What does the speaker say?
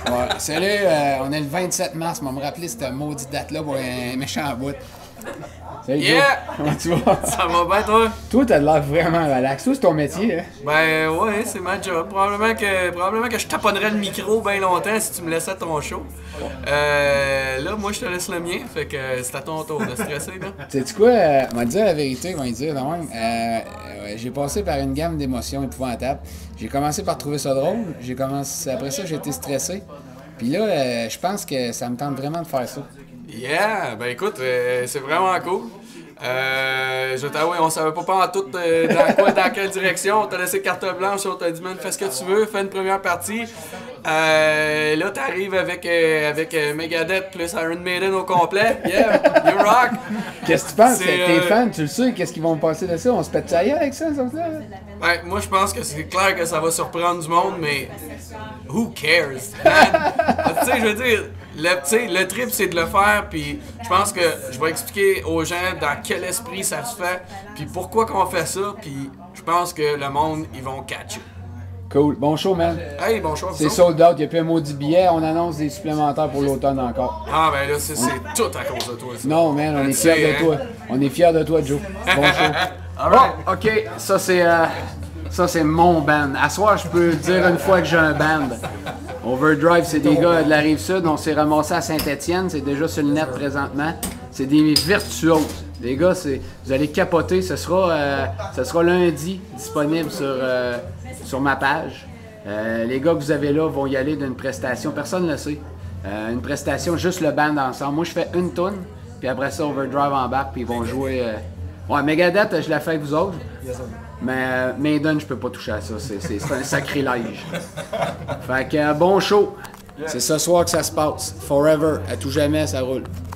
Ouais, salut, on est le 27 mars, on va me rappeler cette maudite date-là pour un méchant bout. Salut Joe, Yeah! comment tu vas? Ça va bien, toi? Toi, t'as l'air vraiment relax. Toi, c'est ton métier, hein? Ben ouais, c'est ma job. Probablement que je taponnerais le micro bien longtemps si tu me laissais ton show. Là, moi, je te laisse le mien, fait que c'est à ton tour de stresser, là. Sais-tu quoi? On va te dire la vérité, on va dire quand même. J'ai passé par une gamme d'émotions épouvantables. J'ai commencé par trouver ça drôle. Après ça, j'ai été stressé. Puis là, je pense que ça me tente vraiment de faire ça. Yeah! Ben écoute, c'est vraiment cool. Je t'avoue, on savait pas en tout dans quelle direction. On t'a laissé carte blanche, on t'a dit, man, fais ce que tu veux, fais une première partie. Là, t'arrives avec Megadeth plus Iron Maiden au complet. Yeah! You rock! Qu'est-ce que tu penses? C'est, Tes fans, tu le sais, qu'est-ce qu'ils vont passer de ça? On se pète ça ailleurs avec ça, là? Ouais, moi, je pense que c'est clair que ça va surprendre du monde, mais who cares, man? Tu sais, je veux dire, le trip, c'est de le faire, puis je pense que je vais expliquer aux gens dans quel esprit ça se fait, puis pourquoi qu'on fait ça, puis je pense que le monde, ils vont catcher. Cool. Bon show, man. Hey, bon choix. C'est sold out, il n'y a plus un maudit billet. On annonce des supplémentaires pour l'automne encore. Ah, ben là, c'est tout à cause de toi, ça. Non, man, on est Tu sais, fiers de toi. On est fiers de toi, Joe. Bon show. Alright. Bon, OK, ça c'est mon band. À soir, je peux dire une fois que j'ai un band. Overdrive, c'est des gars de la Rive-Sud. On s'est ramassé à Saint-Étienne. C'est déjà sur le net présentement. C'est des virtuoses. Les gars, vous allez capoter. Ce sera lundi, disponible sur ma page. Les gars que vous avez là vont y aller d'une prestation. Personne ne le sait. Une prestation, juste le band ensemble. Moi, je fais une tune, puis après ça, Overdrive embarque, puis ils vont jouer... Ouais, Megadeth, je la fais avec vous autres. Mais Maiden, je peux pas toucher à ça. C'est un sacrilège. Fait que bon show. C'est ce soir que ça se passe. Forever. À tout jamais, ça roule.